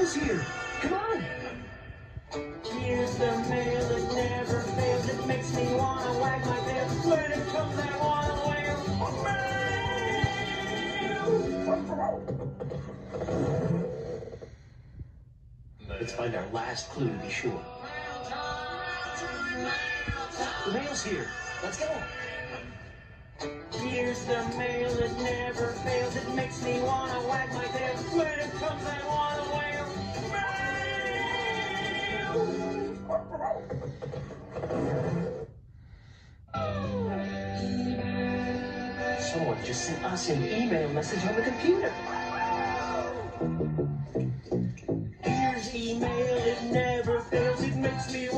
mail's here. Come on. Here's the mail, it never fails. It makes me wanna wag my tail. When it comes, I wanna wail. Let's find our last clue to be sure. The mail's here. Let's go. Here's the mail, it never fails. It makes me wanna wag my tail. When it comes, I wanna wail. Someone just sent us an email message on the computer. Here's email, it never fails. It makes me